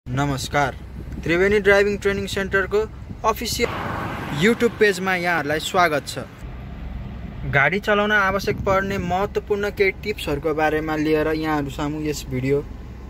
नमस्कार। Triveni driving training सेन्टरको official YouTube पेजमा यहाँहरूलाई स्वागत छ। गाडी चलाउन आवश्यक पर्ने महत्त्वपूर्ण केही टिप्सहरूको बारेमा लिएर यहाँहरू सामु यस भिडियो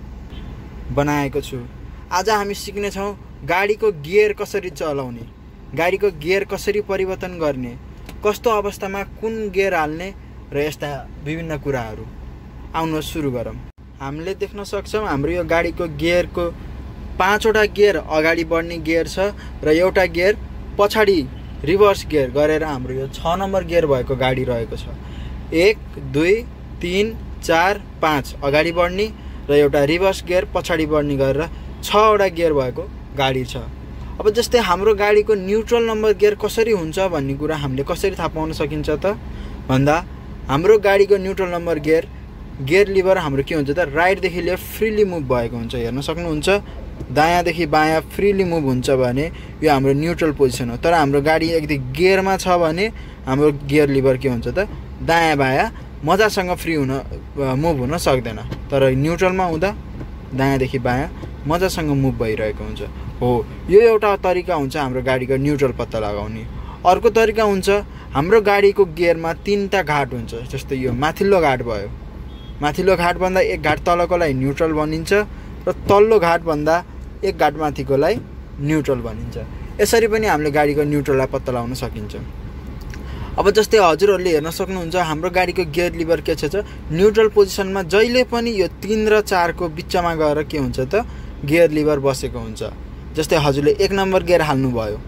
बनाएको छु। आज हामी सिक्नेछौँ गाडीको गियर कसरी चलाउने, गाडीको गियर कसरी परिवर्तन गर्ने, कस्तो अवस्थामा कुन गियर हाल्ने र यस्ता विभिन्न कुराहरू। आउनुहोस् सुरु गरौँ। हामीले देख्न सक्छौँ हाम्रो यो गाडीको गियरको 5वटा गियर अगाडि बढ्ने गियर छ र एउटा गियर पछाडि रिभर्स गियर गरेर हाम्रो यो 6 नम्बर गियर भएको गाडी रहेको छ। 1 2 3 4 5 अगाडि बढ्ने र एउटा रिभर्स गियर पछाडि बढ्ने गरेर 6वटा गियर भएको गाडी छ। अब जस्तै हाम्रो गाडीको न्युट्रल नम्बर गियर कसरी हुन्छ भन्ने कुरा हामीले कसरी थाहा पाउन सकिन्छ त भन्दा हाम्रो गाडीको न्युट्रल नम्बर गियर लिभर हाम्रो के हुन्छ त राइटदेखि लेफ्ट फ्रीली मुभ भएको हुन्छ। हेर्न सक्नुहुन्छ दायाँदेखि बायाँ फ्रीली मुभ हुन्छ भने यो हाम्रो न्युट्रल पोजिसन हो। तर हाम्रो गाडी यदि गियरमा छ भने हाम्रो गियर लिभर के हुन्छ त दायाँ बायाँ मजासँग मुभ हुन सक्दैन। तर न्युट्रलमा हुँदा दायाँदेखि बायाँ मजासँग मुभ भइरहेको हुन्छ। हो, यो एउटा तरिका हुन्छ हाम्रो गाडीको न्युट्रल पत्ता लगाउने। अर्को तरिका हुन्छ हाम्रो गाडीको गियरमा 3टा घाट हुन्छ। जस्तै यो माथिल्लो घाट भयो, माथिल्लो घाटभन्दा एक घाट तलकोलाई न्युट्रल भनिन्छ र तल्लो घाटभन्दा एक घाट माथिकोलाई न्युट्रल भनिन्छ। यसरी पनि हामीले गाडीको न्युट्रललाई पत्ता लगाउन सकिन्छ। अब जस्तै हजुरहरूले हेर्न सक्नुहुन्छ हाम्रो गाडीको गियर लिभर के छ न्युट्रल पोजिसनमा जहिले पनि यो 3 र 4 को बिचमा गएर के हुन्छ त गियर लिभर बसेको हुन्छ। जस्तै हजुरले 1 नम्बर गियर हाल्नुभयो,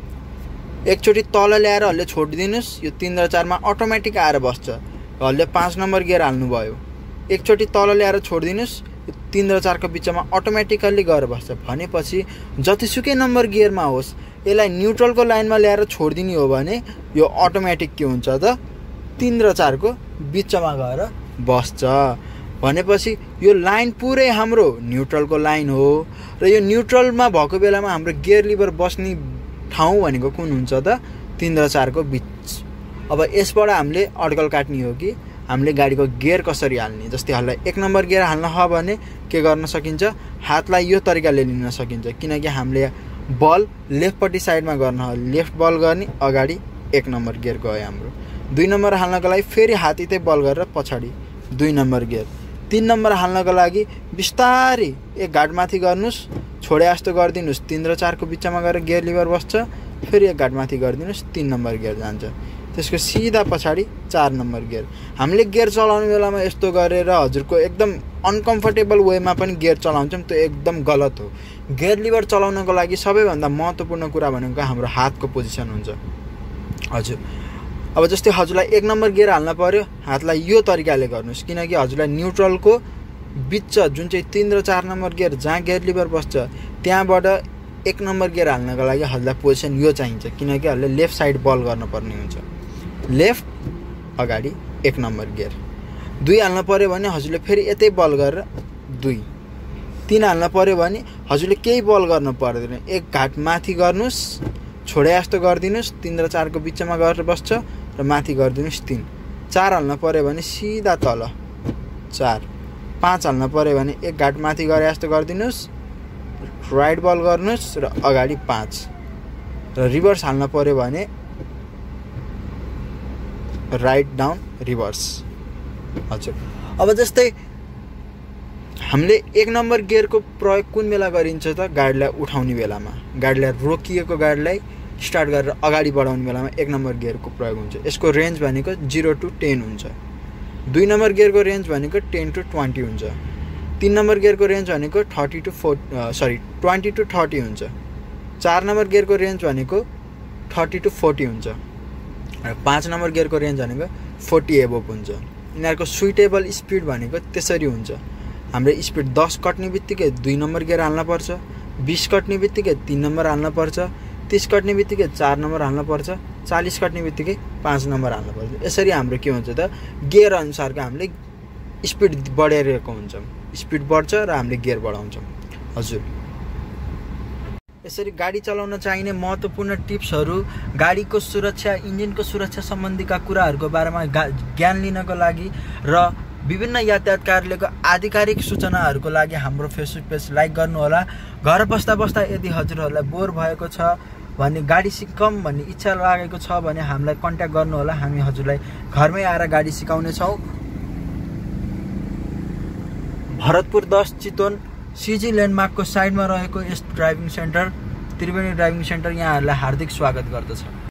एकचोटि तल ल्याएर हल्ले छोडिदिनुस्, यो 3 र 4 मा अटोमेटिक आएर बस्छ। हल्ले 5 नम्बर गियर हाल्नुभयो, एकचोटि तल ल्याएर छोडिदिनुस्, 3 र 4 को बिचमा अटोमेटिकल्ली गएर बस्छ। भनेपछि जतिसुकै नम्बर गियरमा होस् यसलाई न्युट्रलको लाइनमा ल्याएर छोडिदिने हो भने यो अटोमेटिक के हुन्छ त 3 र 4 को बिचमा गएर बस्छ। भनेपछि यो लाइन पुरै हाम्रो न्युट्रलको लाइन हो र यो न्युट्रलमा भएको बेलामा हाम्रो गियर लिभर बस्ने ठाउँ भनेको कुन हुन्छ त 3 र 4 को बिच। अब यसबाट हामीले अड्कल काट्ने हो कि हामीले गाडीको गियर कसरी हाल्ने। जस्तै हामीलाई 1 नम्बर गियर हाल्न हो भने के गर्न सकिन्छ, हातलाई यो तरिकाले लिन सकिन्छ। किनकि हामीले बल लेफ्टपट्टि साइडमा गर्न हो, लेफ्ट बल गर्ने अगाडि 1 नम्बर गियर गयो हाम्रो। 2 नम्बर हाल्नको लागि फेरि हातैते बल गरेर पछाडि 2 नम्बर गियर। 3 नम्बर हाल्नको लागि बिस्तारै एक घाट माथि गर्नुस्, छोडे जस्तो गरिदिनुस्, 3 र 4 को बिचमा गएर गियर लिभर बस्छ, फेरि एक घाट माथि गरिदिनुस्, 3 नम्बर गियर जान्छ। त्यसको सिधा पछाडि 4 नम्बर गियर। हामीले गियर चलाउने बेलामा यस्तो गरेर हजुरको एकदम अनकम्फर्टेबल वेमा पनि गियर चलाउँछौँ, त्यो एकदम गलत हो। गियर लिभर चलाउनको लागि सबैभन्दा महत्त्वपूर्ण कुरा भनेको हाम्रो हातको पोजिसन हुन्छ। हजुर, अब जस्तै हजुरलाई 1 नम्बर गियर हाल्न पर्यो, हातलाई यो तरिकाले गर्नुहोस्। किनकि हजुरलाई न्युट्रलको बिच जुन चाहिँ 3 र 4 नम्बर गियर जहाँ गियर लिभर बस्छ त्यहाँबाट 1 नम्बर गियर हाल्नको लागि हजुरलाई पोजिसन यो चाहिन्छ। किनकि हजुरले लेफ्ट साइड बल गर्नुपर्ने हुन्छ, लेफ्ट अगाडि 1 नम्बर गियर। 2 हाल्न पर्यो भने हजुरले फेरि यतै बल गरेर 2। 3 हाल्न पर्यो भने हजुरले केही बल गर्नु पर्दैन, एक घाट माथि गर्नुस्, छोडे जस्तो गरिदिनुस्, 3 र 4 को बिचमा गएर बस्छ र माथि गरिदिनुस् 3। 4 हाल्न पर्यो भने सिधा तल 4। 5 हाल्न पर्यो भने एक घाट माथि गरे जस्तो गरिदिनुस्, राइट बल गर्नुस् र अगाडि 5। र रिभर्स हाल्न पर्यो भने राइट डाउन रिभर्स। हजुर, अब जस्तै हामीले 1 नम्बर गियरको प्रयोग कुन बेला गरिन्छ त गाडीलाई उठाउने बेलामा, गाडीलाई रोकिएको गाडीलाई स्टार्ट गरेर अगाडि बढाउने बेलामा 1 नम्बर गियरको प्रयोग हुन्छ। यसको रेन्ज भनेको 0 to 10 हुन्छ। 2 नम्बर गियरको रेन्ज भनेको 10 to 20 हुन्छ। 3 नम्बर गियरको रेन्ज भनेको 20 to 30 हुन्छ। 4 नम्बर गियरको रेन्ज भनेको 30 to 40 हुन्छ र 5 नम्बर गियरको रेन्ज भनेको 40 एबोभ हुन्छ। यिनीहरूको सुइटेबल स्पिड भनेको त्यसरी हुन्छ। हाम्रो स्पिड 10 कट्ने बित्तिकै 2 नम्बर गियर हाल्न पर्छ, 20 कट्ने बित्तिकै 3 नम्बर हाल्न पर्छ, 30 कट्ने बित्तिकै 4 नम्बर हाल्न पर्छ, 40 कट्ने बित्तिकै 5 नम्बर हाल्न पर्छ। यसरी हाम्रो के हुन्छ त गियर अनुसारको हामीले स्पिड बढाइरहेको हुन्छौँ। स्पिड बढ्छ र हामीले गियर बढाउँछौँ। हजुर, यसरी गाडी चलाउन चाहिने महत्त्वपूर्ण टिप्सहरू, गाडीको सुरक्षा, इन्जिनको सुरक्षा सम्बन्धीका कुराहरूको बारेमा ज्ञान लिनको लागि र विभिन्न यातायात कार्यालयको आधिकारिक सूचनाहरूको लागि हाम्रो फेसबुक पेज लाइक गर्नुहोला। घर बस्दा बस्दा यदि हजुरहरूलाई बोर भएको छ भने, गाडी सिकौँ भन्ने इच्छा लागेको छ भने हामीलाई कन्ट्याक्ट गर्नुहोला। हामी हजुरलाई घरमै आएर गाडी सिकाउने छौँ। भरतपुर 10 चितवन सिजी ल्यान्डमार्कको साइडमा रहेको यस driving centre Triveni driving centre यहाँहरूलाई हार्दिक स्वागत गर्दछ।